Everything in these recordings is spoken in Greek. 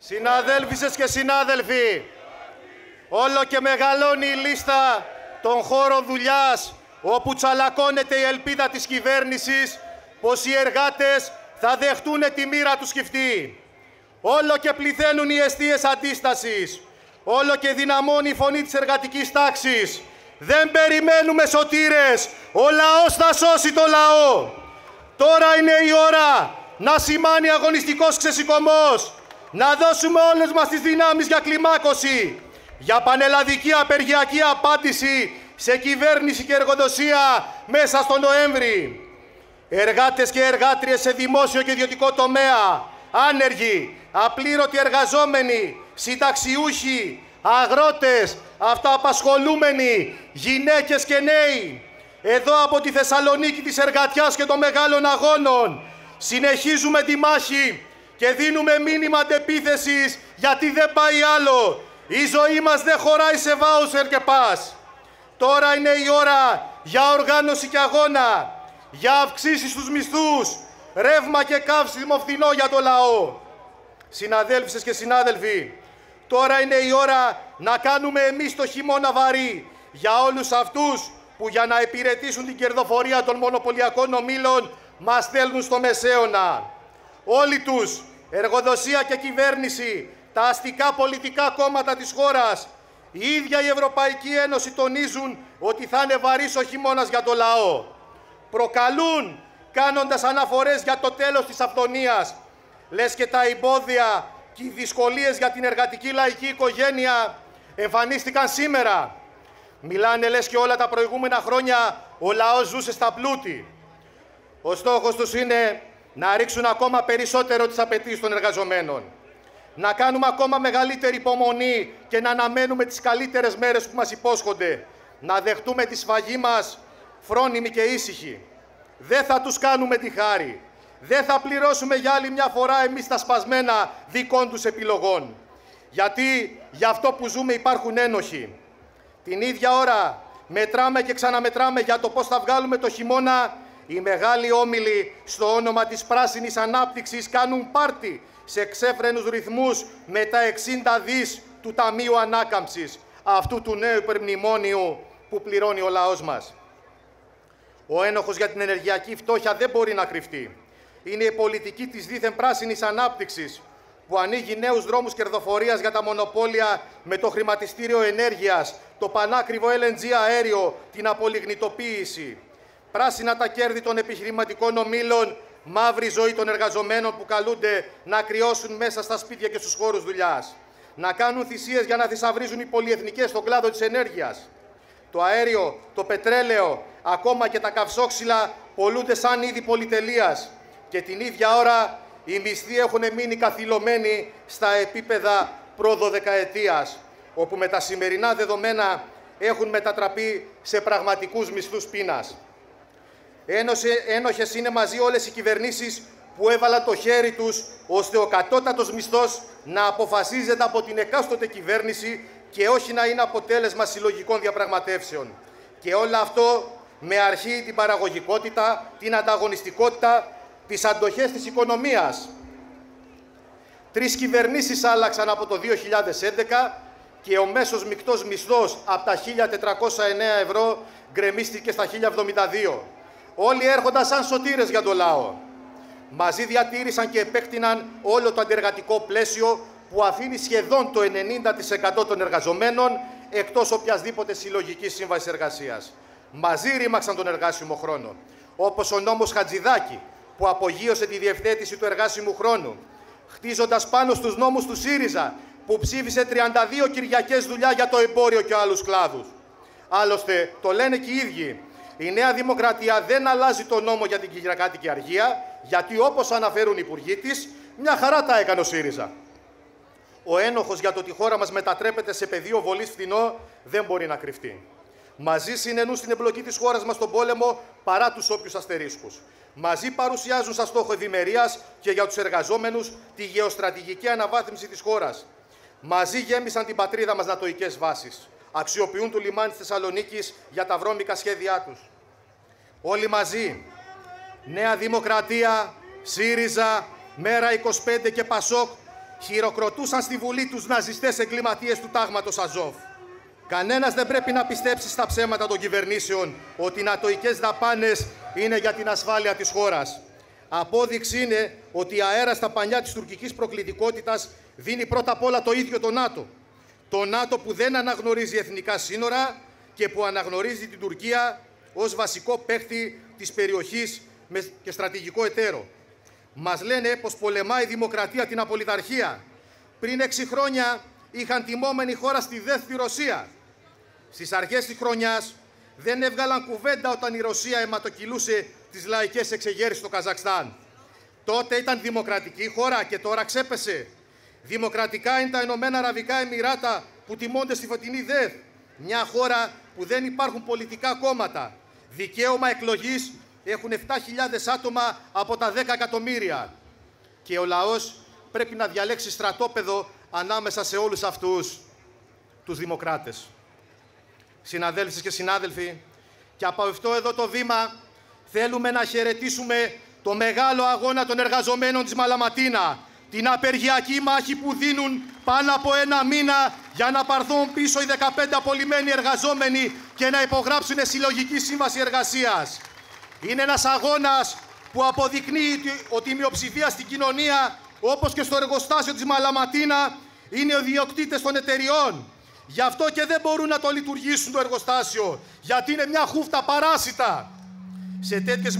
Συναδέλφισες και συνάδελφοι, όλο και μεγαλώνει η λίστα των χώρων δουλειάς όπου τσαλακώνεται η ελπίδα της κυβέρνησης πως οι εργάτες θα δεχτούν τη μοίρα τους σκυφτή. Όλο και πληθαίνουν οι αιστείες αντίστασης. Όλο και δυναμώνει η φωνή της εργατικής τάξης. Δεν περιμένουμε σωτήρες. Ο λαός θα σώσει το λαό. Τώρα είναι η ώρα να σημάνει αγωνιστικός ξεσηκωμός. Να δώσουμε όλες μας τις δυνάμεις για κλιμάκωση. Για πανελλαδική απεργιακή απάντηση σε κυβέρνηση και εργοδοσία μέσα στο Νοέμβρη. Εργάτες και εργάτριες σε δημόσιο και ιδιωτικό τομέα, άνεργοι, απλήρωτοι εργαζόμενοι, συνταξιούχοι, αγρότες, αυτοαπασχολούμενοι, γυναίκες και νέοι. Εδώ από τη Θεσσαλονίκη της εργατιάς και των μεγάλων αγώνων συνεχίζουμε τη μάχη και δίνουμε μήνυμα αντεπίθεσης, γιατί δεν πάει άλλο. Η ζωή μας δεν χωράει σε βάουσερ και πας. Τώρα είναι η ώρα για οργάνωση και αγώνα, για αυξήσεις στους μισθούς, ρεύμα και καύσιμο φθηνό για το λαό. Συναδέλφισες και συνάδελφοι, τώρα είναι η ώρα να κάνουμε εμείς το χειμώνα βαρύ για όλους αυτούς που για να υπηρετήσουν την κερδοφορία των μονοπωλιακών ομίλων μας στέλνουν στο μεσαίωνα. Όλοι τους, εργοδοσία και κυβέρνηση, τα αστικά πολιτικά κόμματα της χώρας, η ίδια η Ευρωπαϊκή Ένωση τονίζουν ότι θα είναι βαρύς ο χειμώνας για το λαό. Προκαλούν κάνοντας αναφορές για το τέλος της αυθονίας. Λες και τα εμπόδια και οι δυσκολίες για την εργατική λαϊκή οικογένεια εμφανίστηκαν σήμερα. Μιλάνε λες και όλα τα προηγούμενα χρόνια ο λαός ζούσε στα πλούτη. Ο στόχος τους είναι να ρίξουν ακόμα περισσότερο τις απαιτήσεις των εργαζομένων. Να κάνουμε ακόμα μεγαλύτερη υπομονή και να αναμένουμε τις καλύτερες μέρες που μας υπόσχονται. Να δεχτούμε τη σφαγή μας φρόνιμη και ήσυχη. Δεν θα τους κάνουμε τη χάρη. Δεν θα πληρώσουμε για άλλη μια φορά εμείς τα σπασμένα δικών τους επιλογών. Γιατί για αυτό που ζούμε υπάρχουν ένοχοι. Την ίδια ώρα μετράμε και ξαναμετράμε για το πώς θα βγάλουμε το χειμώνα. Οι μεγάλοι όμιλοι στο όνομα της πράσινης ανάπτυξης κάνουν πάρτι σε ξέφρενους ρυθμούς με τα 60 δις του Ταμείου Ανάκαμψης, αυτού του νέου υπερμνημόνιου που πληρώνει ο λαός μας. Ο ένοχος για την ενεργειακή φτώχεια δεν μπορεί να κρυφτεί. Είναι η πολιτική της δίθεν πράσινης ανάπτυξης που ανοίγει νέους δρόμους κερδοφορίας για τα μονοπόλια με το χρηματιστήριο ενέργειας, το πανάκριβο LNG αέριο, την απολιγνητοποίηση. Πράσινα τα κέρδη των επιχειρηματικών ομίλων, μαύρη ζωή των εργαζομένων που καλούνται να κρυώσουν μέσα στα σπίτια και στους χώρους δουλειάς. Να κάνουν θυσίες για να θησαυρίζουν οι πολυεθνικές στον κλάδο της ενέργειας. Το αέριο, το πετρέλαιο, ακόμα και τα καυσόξυλα πολλούνται σαν είδη πολυτελείας. Και την ίδια ώρα οι μισθοί έχουν μείνει καθυλωμένοι στα επίπεδα προ-12ετίας, όπου με τα σημερινά δεδομένα έχουν μετατραπεί σε πραγματικούς μισθούς πείνας. Ένοχες είναι μαζί όλες οι κυβερνήσεις που έβαλαν το χέρι τους ώστε ο κατώτατος μισθός να αποφασίζεται από την εκάστοτε κυβέρνηση και όχι να είναι αποτέλεσμα συλλογικών διαπραγματεύσεων. Και όλο αυτό με αρχή την παραγωγικότητα, την ανταγωνιστικότητα, τις αντοχές της οικονομίας. 3 κυβερνήσεις άλλαξαν από το 2011 και ο μέσος μεικτός μισθός από τα 1.409 ευρώ γκρεμίστηκε στα 1.072. Όλοι έρχονταν σαν σωτήρες για το λαό. Μαζί διατήρησαν και επέκτηναν όλο το αντεργατικό πλαίσιο που αφήνει σχεδόν το 90% των εργαζομένων εκτός οποιασδήποτε συλλογικής σύμβασης εργασίας. Μαζί ρήμαξαν τον εργάσιμο χρόνο. Όπως ο νόμος Χατζηδάκη που απογείωσε τη διευθέτηση του εργάσιμου χρόνου, χτίζοντας πάνω στους νόμους του ΣΥΡΙΖΑ που ψήφισε 32 Κυριακές δουλειά για το εμπόριο και άλλους κλάδους. Άλλωστε, το λένε και οι ίδιοι. Η Νέα Δημοκρατία δεν αλλάζει το νόμο για την Κυριακάτικη αργία, γιατί όπως αναφέρουν οι υπουργοί της, μια χαρά τα έκανε ο ΣΥΡΙΖΑ. Ο ένοχος για το ότι η χώρα μας μετατρέπεται σε πεδίο βολής φθηνό δεν μπορεί να κρυφτεί. Μαζί συνενούν στην εμπλοκή της χώρας μας στον πόλεμο παρά τους όποιους αστερίσκους. Μαζί παρουσιάζουν σαν στόχο ευημερίας και για τους εργαζόμενους τη γεωστρατηγική αναβάθμιση της χώρας. Μαζί γέμισαν την πατρίδα μας νατοικές βάσεις. Αξιοποιούν το λιμάνι της Θεσσαλονίκης για τα βρώμικα σχέδιά τους. Όλοι μαζί, Νέα Δημοκρατία, ΣΥΡΙΖΑ, Μέρα 25 και ΠΑΣΟΚ, Χειροκροτούσαν στη Βουλή τους ναζιστές εγκληματίες του τάγματος Αζόφ. Κανένας δεν πρέπει να πιστέψει στα ψέματα των κυβερνήσεων ότι οι νατοικές δαπάνες είναι για την ασφάλεια της χώρας. Απόδειξη είναι ότι η αέρα στα πανιά της τουρκικής προκλητικότητας δίνει πρώτα απ' όλα το ίδιο το ΝΑΤΟ. Το ΝΑΤΟ που δεν αναγνωρίζει εθνικά σύνορα και που αναγνωρίζει την Τουρκία ως βασικό παίκτη της περιοχής και στρατηγικό εταίρο. Μας λένε πως πολεμάει η δημοκρατία την απολυταρχία. Πριν 6 χρόνια είχαν τιμόμενη χώρα στη δεύτερη Ρωσία. Στις αρχές της χρονιάς δεν έβγαλαν κουβέντα όταν η Ρωσία αιματοκυλούσε τις λαϊκές εξεγέρσεις στο Καζακστάν. Τότε ήταν δημοκρατική χώρα και τώρα ξέπεσε. Δημοκρατικά είναι τα Ηνωμένα Αραβικά Εμιράτα που τιμώνται στη φωτεινή ΔΕΘ. Μια χώρα που δεν υπάρχουν πολιτικά κόμματα. Δικαίωμα εκλογής έχουν 7.000 άτομα από τα 10 εκατομμύρια. Και ο λαός πρέπει να διαλέξει στρατόπεδο ανάμεσα σε όλους αυτούς τους δημοκράτες. Συναδέλφοι και συνάδελφοι, και από αυτό εδώ το βήμα θέλουμε να χαιρετήσουμε το μεγάλο αγώνα των εργαζομένων της Μαλαματίνα, την απεργιακή μάχη που δίνουν πάνω από 1 μήνα για να πάρθουν πίσω οι 15 απολυμμένοι εργαζόμενοι και να υπογράψουν συλλογική σύμβαση εργασίας. Είναι ένας αγώνας που αποδεικνύει ότι η μειοψηφία στην κοινωνία, όπως και στο εργοστάσιο της Μαλαματίνα, είναι οι ιδιοκτήτες των εταιριών. Γι' αυτό και δεν μπορούν να το λειτουργήσουν το εργοστάσιο, γιατί είναι μια χούφτα παράσιτα. Σε τέτοιες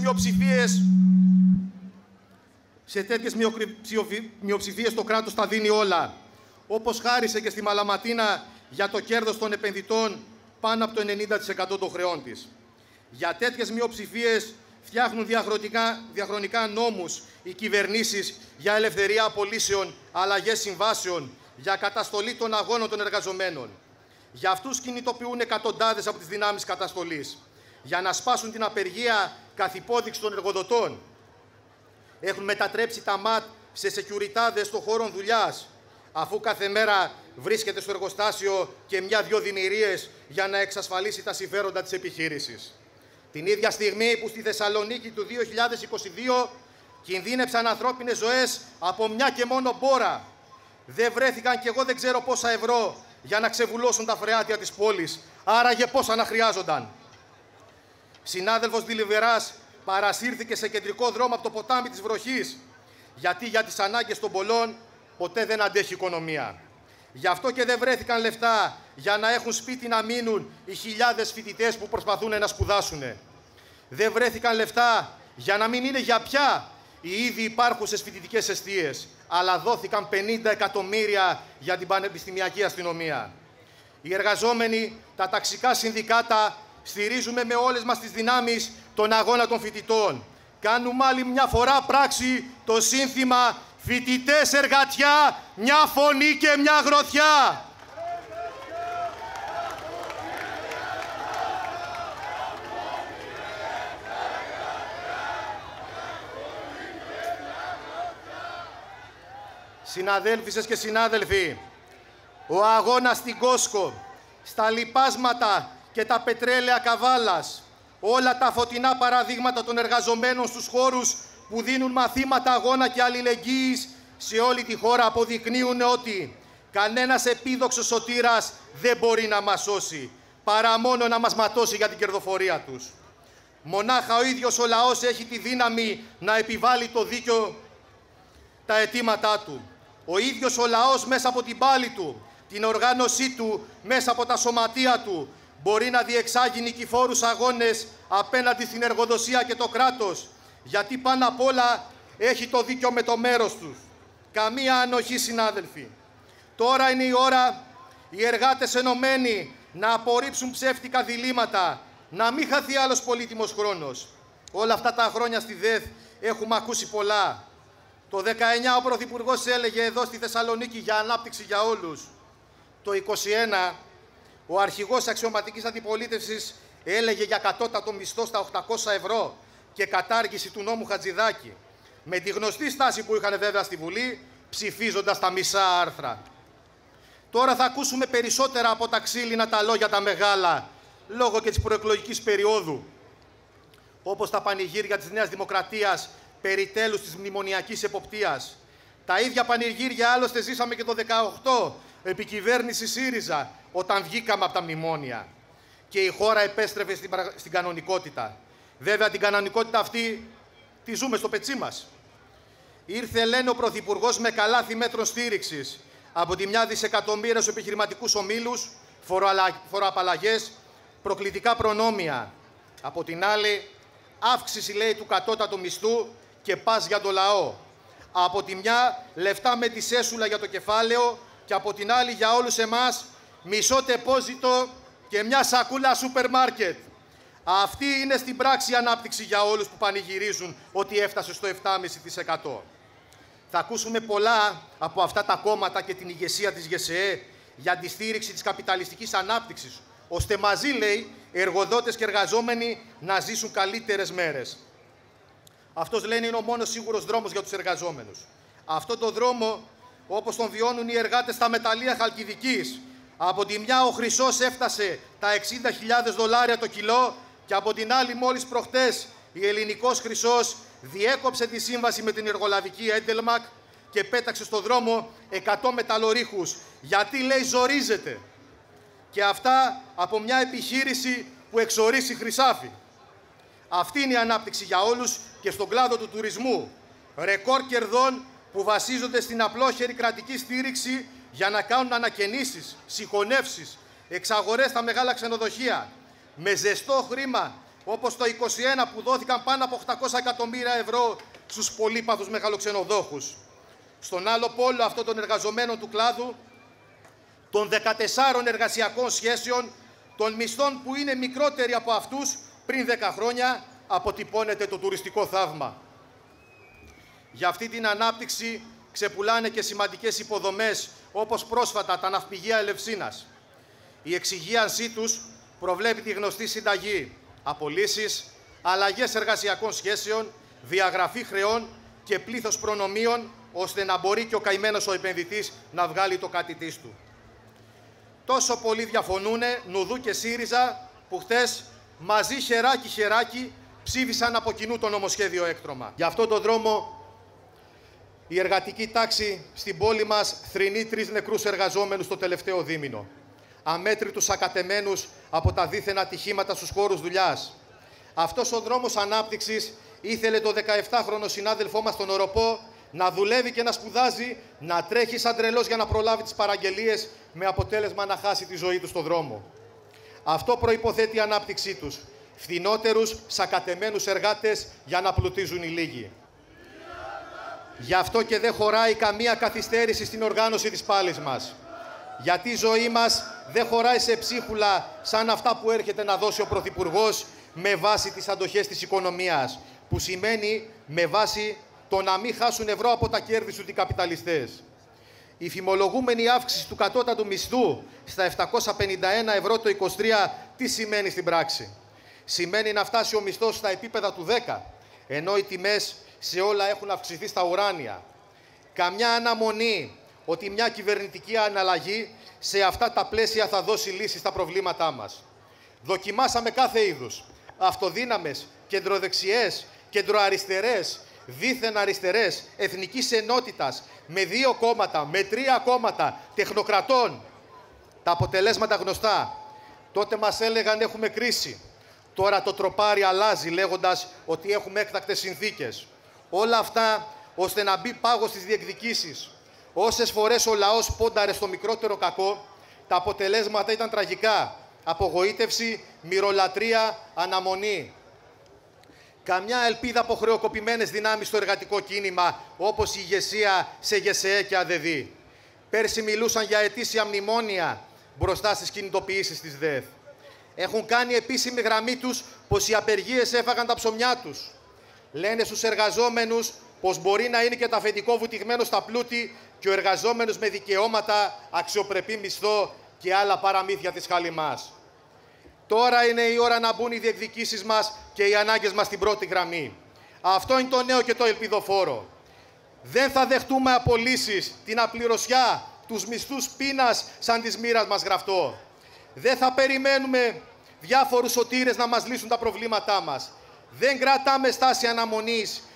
μειοψηφίες το κράτος τα δίνει όλα. Όπως χάρισε και στη Μαλαματίνα για το κέρδος των επενδυτών πάνω από το 90% των χρεών της. Για τέτοιες μειοψηφίες φτιάχνουν διαχρονικά νόμους οι κυβερνήσεις για ελευθερία απολύσεων, αλλαγές συμβάσεων, για καταστολή των αγώνων των εργαζομένων. Για αυτούς κινητοποιούν εκατοντάδες από τις δυνάμεις καταστολής, για να σπάσουν την απεργία καθ' υπόδειξη των εργοδοτών. Έχουν μετατρέψει τα ΜΑΤ σε σεκιουριτάδες των χώρων δουλειάς, αφού κάθε μέρα βρίσκεται στο εργοστάσιο και 1-2 δημιουργίες για να εξασφαλίσει τα συμφέροντα της επιχείρησης. Την ίδια στιγμή που στη Θεσσαλονίκη του 2022 κινδύνεψαν ανθρώπινες ζωές από μια και μόνο μπόρα. Δεν βρέθηκαν κι εγώ δεν ξέρω πόσα ευρώ για να ξεβουλώσουν τα φρεάτια της πόλης. Άραγε πόσα να χρειάζονταν. Συνάδελφος Δηλιβεράς παρασύρθηκε σε κεντρικό δρόμο από το ποτάμι της βροχής, γιατί για τις ανάγκες των πολλών ποτέ δεν αντέχει η οικονομία. Γι' αυτό και δεν βρέθηκαν λεφτά για να έχουν σπίτι να μείνουν οι χιλιάδες φοιτητές που προσπαθούν να σπουδάσουν. Δεν βρέθηκαν λεφτά για να μην είναι για πια οι ήδη υπάρχουσες φοιτητικές εστίες, αλλά δόθηκαν 50 εκατομμύρια για την πανεπιστημιακή αστυνομία. Οι εργαζόμενοι, τα ταξικά συνδικάτα, στηρίζουμε με όλες μας τις δυνάμεις τον αγώνα των φοιτητών. Κάνουμε άλλη μια φορά πράξη το σύνθημα «Φοιτητές εργατιά, μια φωνή και μια γροθιά». Συναδέλφισες και συνάδελφοι, ο αγώνας στην Κόσκο, στα λιπάσματα και τα πετρέλαια Καβάλας, όλα τα φωτεινά παραδείγματα των εργαζομένων στους χώρους που δίνουν μαθήματα αγώνα και αλληλεγγύης σε όλη τη χώρα αποδεικνύουν ότι κανένας επίδοξος σωτήρας δεν μπορεί να μας σώσει, παρά μόνο να μας ματώσει για την κερδοφορία τους. Μονάχα ο ίδιος ο λαός έχει τη δύναμη να επιβάλλει το δίκαιο τα αιτήματά του. Ο ίδιος ο λαός μέσα από την πάλη του, την οργάνωσή του, μέσα από τα σωματεία του, μπορεί να διεξάγει νικηφόρους αγώνες απέναντι στην εργοδοσία και το κράτος, γιατί πάνω απ' όλα έχει το δίκιο με το μέρος τους. Καμία ανοχή, συνάδελφοι. Τώρα είναι η ώρα οι εργάτες ενωμένοι να απορρίψουν ψεύτικα διλήμματα, να μην χαθεί άλλος πολύτιμος χρόνος. Όλα αυτά τα χρόνια στη ΔΕΘ έχουμε ακούσει πολλά. Το 19 ο Πρωθυπουργός έλεγε εδώ στη Θεσσαλονίκη για ανάπτυξη για όλους. Το 21 ο αρχηγός αξιωματικής αντιπολίτευσης έλεγε για κατώτατο μισθό στα 800 ευρώ και κατάργηση του νόμου Χατζηδάκη. Με τη γνωστή στάση που είχαν βέβαια στη Βουλή, ψηφίζοντας τα μισά άρθρα. Τώρα θα ακούσουμε περισσότερα από τα ξύλινα τα λόγια τα μεγάλα, λόγω και της προεκλογικής περίοδου. Όπως τα πανηγύρια της Νέας Δημοκρατίας περί τέλους της μνημονιακής εποπτείας. Τα ίδια πανηγύρια άλλωστε ζήσαμε και το 18, επί κυβέρνηση ΣΥΡΙΖΑ, όταν βγήκαμε από τα μνημόνια και η χώρα επέστρεφε στην κανονικότητα. Βέβαια, την κανονικότητα αυτή τη ζούμε στο πετσί μας. Ήρθε, λένε, ο Πρωθυπουργός με καλάθι μέτρων στήριξης. Από τη μια δισεκατομμύρια στους επιχειρηματικούς ομίλους, φοροαπαλλαγές, προκλητικά προνόμια. Από την άλλη, αύξηση, λέει, του κατώτατου μισθού και πας για το λαό. Από τη μια, λεφτά με τη σέσουλα για το κεφάλαιο και από την άλλη, για όλους εμάς, μισό τεπόζιτο και μια σακούλα σούπερ μάρκετ. Αυτή είναι στην πράξη η ανάπτυξη για όλους που πανηγυρίζουν ότι έφτασε στο 7,5%. Θα ακούσουμε πολλά από αυτά τα κόμματα και την ηγεσία της ΓΕΣΕΕ για τη στήριξη της καπιταλιστικής ανάπτυξης, ώστε μαζί, λέει, εργοδότες και εργαζόμενοι να ζήσουν καλύτερες μέρες. Αυτός, λένε, είναι ο μόνος σίγουρος δρόμος για τους εργαζόμενους. Αυτό το δρόμο, όπως τον βιώνουν οι εργάτες στα μεταλλεία Χαλκιδικής. Από τη μια ο χρυσός έφτασε τα $60.000 το κιλό και από την άλλη, μόλις προχτές, η Ελληνικός Χρυσός διέκοψε τη σύμβαση με την εργολαβική Έντελμακ και πέταξε στο δρόμο 100 μεταλλορύχους. Γιατί, λέει, ζορίζεται. Και αυτά από μια επιχείρηση που εξορίσει χρυσάφι. Αυτή είναι η ανάπτυξη για όλους και στον κλάδο του τουρισμού. Ρεκόρ κερδών που βασίζονται στην απλόχερη κρατική στήριξη για να κάνουν ανακαινήσεις, συγχωνεύσεις, εξαγορές στα μεγάλα ξενοδοχεία. Με ζεστό χρήμα, όπως το 2021 που δόθηκαν πάνω από 800 εκατομμύρια ευρώ στους πολύπαθους μεγαλοξενοδόχους. Στον άλλο πόλο αυτών των εργαζομένων του κλάδου, των 14 εργασιακών σχέσεων, των μισθών που είναι μικρότεροι από αυτούς πριν 10 χρόνια, αποτυπώνεται το τουριστικό θαύμα. Για αυτή την ανάπτυξη ξεπουλάνε και σημαντικές υποδομές, όπως πρόσφατα τα ναυπηγεία Ελευσίνας. Η εξυγίανσή τους προβλέπει τη γνωστή συνταγή: απολύσεις, αλλαγές εργασιακών σχέσεων, διαγραφή χρεών και πλήθος προνομίων, ώστε να μπορεί και ο καημένος ο επενδυτής να βγάλει το κάτι της του. Τόσο πολύ διαφωνούνε Νουδού και ΣΥΡΙΖΑ που χτες μαζί χεράκι-χεράκι ψήφισαν από κοινού το νομοσχέδιο έκτρωμα. Για αυτόν τον δρόμο η εργατική τάξη στην πόλη μας θρηνεί 3 νεκρούς εργαζόμενους το τελευταίο δίμηνο. Αμέτρητους ακατεμένους από τα δίθεν ατυχήματα στους χώρους δουλειάς. Αυτός ο δρόμος ανάπτυξης ήθελε το 17χρονο συνάδελφό μας τον Οροπό να δουλεύει και να σπουδάζει, να τρέχει σαν τρελός για να προλάβει τις παραγγελίες, με αποτέλεσμα να χάσει τη ζωή του στον δρόμο. Αυτό προϋποθέτει η ανάπτυξή τους. Φθηνότερους, σακατεμένους εργάτες για να πλουτίζουν οι λίγοι. Γι' αυτό και δεν χωράει καμία καθυστέρηση στην οργάνωση της πάλης μας. Γιατί η ζωή μας δεν χωράει σε ψίχουλα σαν αυτά που έρχεται να δώσει ο Πρωθυπουργός με βάση τις αντοχές της οικονομίας, που σημαίνει με βάση το να μην χάσουν ευρώ από τα κέρδη τους οι καπιταλιστές. Η φημολογούμενη αύξηση του κατώτατου μισθού στα 751 ευρώ το 23 τι σημαίνει στην πράξη? Σημαίνει να φτάσει ο μισθός στα επίπεδα του 10, ενώ οι τιμές σε όλα έχουν αυξηθεί στα ουράνια. Καμιά αναμονή ότι μια κυβερνητική αναλλαγή σε αυτά τα πλαίσια θα δώσει λύσεις στα προβλήματά μας. Δοκιμάσαμε κάθε είδους. Αυτοδύναμες, κεντροδεξιές, κεντροαριστερές, δίθεν αριστερές, εθνικής ενότητας, με 2 κόμματα, με 3 κόμματα, τεχνοκρατών. Τα αποτελέσματα γνωστά. Τότε μας έλεγαν έχουμε κρίση. Τώρα το τροπάρι αλλάζει λέγοντας ότι έχουμε έκτακτες συνθήκες. Όλα αυτά ώστε να μπει πάγος στις διεκδικήσεις. Όσες φορές ο λαός πόνταρε στο μικρότερο κακό, τα αποτελέσματα ήταν τραγικά. Απογοήτευση, μυρολατρεία, αναμονή. Καμιά ελπίδα από χρεοκοπημένες δυνάμεις στο εργατικό κίνημα, όπως η ηγεσία σε ΓΕΣΕΕ και ΑΔΔ. Πέρσι μιλούσαν για ετήσια μνημόνια μπροστά στις κινητοποιήσεις της ΔΕΘ. Έχουν κάνει επίσημη γραμμή τους πως οι απεργίες έφαγαν τα ψωμιά τους. Λένε στους εργαζόμενους πως μπορεί να είναι και το αφεντικό βουτυγμένο στα πλούτη και ο εργαζόμενος με δικαιώματα, αξιοπρεπή μισθό και άλλα παραμύθια της χαλιμάς. Τώρα είναι η ώρα να μπουν οι διεκδικήσεις μας και οι ανάγκες μας στην πρώτη γραμμή. Αυτό είναι το νέο και το ελπιδοφόρο. Δεν θα δεχτούμε απολύσεις, την απληρωσιά, τους μισθούς πείνας σαν της μοίρας μας γραφτό. Δεν θα περιμένουμε διάφορους σωτήρες να μας λύσουν τα προβλήματά μας. Δεν κρατάμε στάση αναμονής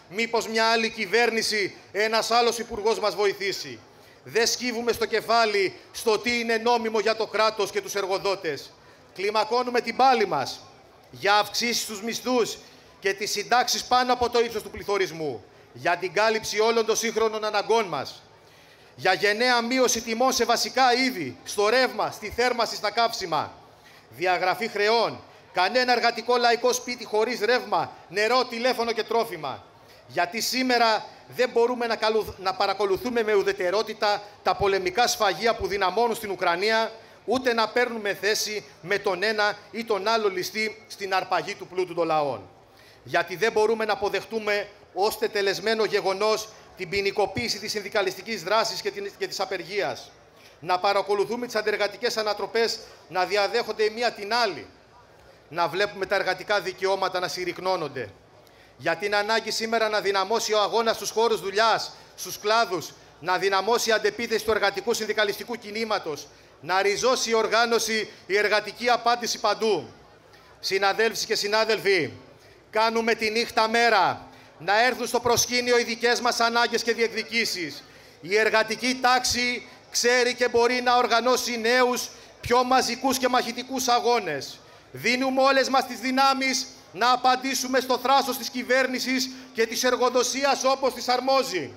μήπως μια άλλη κυβέρνηση, ένας άλλος υπουργός μας βοηθήσει. Δεν σκύβουμε στο κεφάλι στο τι είναι νόμιμο για το κράτος και τους εργοδότες. Κλιμακώνουμε την πάλη μας για αυξήσεις στους μισθούς και τις συντάξεις πάνω από το ύψος του πληθωρισμού, για την κάλυψη όλων των σύγχρονων αναγκών μας, για γενναία μείωση τιμών σε βασικά είδη, στο ρεύμα, στη θέρμανση, στα καύσιμα, διαγραφή χρεών, κανένα εργατικό λαϊκό σπίτι χωρίς ρεύμα, νερό, τηλέφωνο και τρόφιμα. Γιατί σήμερα δεν μπορούμε να παρακολουθούμε με ουδετερότητα τα πολεμικά σφαγεία που δυναμώνουν στην Ουκρανία, ούτε να παίρνουμε θέση με τον ένα ή τον άλλο ληστή στην αρπαγή του πλούτου των λαών. Γιατί δεν μπορούμε να αποδεχτούμε ως τετελεσμένο γεγονός την ποινικοποίηση της συνδικαλιστικής δράσης και της απεργίας. Να παρακολουθούμε τις αντεργατικές ανατροπές να διαδέχονται η μία την άλλη. Να βλέπουμε τα εργατικά δικαιώματα να συρρυκνώνονται. Για την ανάγκη σήμερα να δυναμώσει ο αγώνας στους χώρους δουλειάς, στους κλάδους, να δυναμώσει η αντεπίθεση του εργατικού συνδικαλιστικού κινήματος, να ριζώσει η οργάνωση, η εργατική απάντηση παντού. Συναδέλφοι και συνάδελφοι, κάνουμε τη νύχτα μέρα να έρθουν στο προσκήνιο οι δικές μας ανάγκες και διεκδικήσεις. Η εργατική τάξη ξέρει και μπορεί να οργανώσει νέους, πιο μαζικούς και μαχητικούς αγώνες. Δίνουμε όλες μας τις δυνάμεις να απαντήσουμε στο θράσος της κυβέρνησης και της εργοδοσίας όπως της αρμόζει.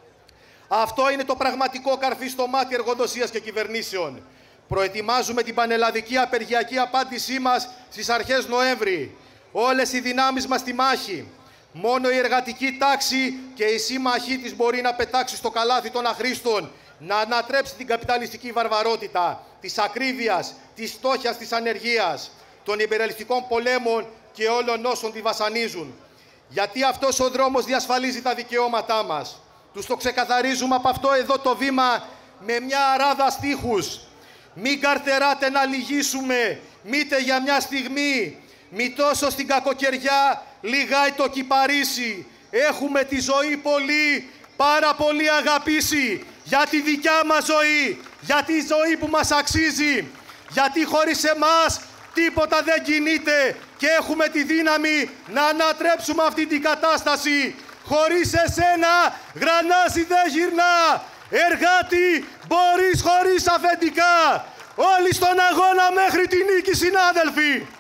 Αυτό είναι το πραγματικό καρφί στο μάτι εργοδοσίας και κυβερνήσεων. Προετοιμάζουμε την πανελλαδική απεργιακή απάντησή μας στις αρχές Νοέμβρη. Όλες οι δυνάμεις μας στη μάχη. Μόνο η εργατική τάξη και η σύμμαχή της μπορεί να πετάξει στο καλάθι των αχρήστων, να ανατρέψει την καπιταλιστική βαρβαρότητα, της ακρίβειας, της φτώχειας, της ανεργίας, των υπερελιστικών πολέμων και όλων όσων τη βασανίζουν. Γιατί αυτός ο δρόμος διασφαλίζει τα δικαιώματά μας. Τους το ξεκαθαρίζουμε από αυτό εδώ το βήμα με μια αράδα στίχους. Μην καρτεράτε να λυγίσουμε, μήτε για μια στιγμή. Μη τόσο στην κακοκαιριά λιγάει το κυπαρίσι. Έχουμε τη ζωή πολύ, πάρα πολύ αγαπήσει. Για τη δικιά μας ζωή, για τη ζωή που μας αξίζει. Γιατί χωρίς εμάς τίποτα δεν κινείται και έχουμε τη δύναμη να ανατρέψουμε αυτή την κατάσταση. Χωρίς εσένα γρανάζι δεν γυρνά. Εργάτη μπορείς χωρίς αφεντικά. Όλοι στον αγώνα μέχρι τη νίκη, συνάδελφοι.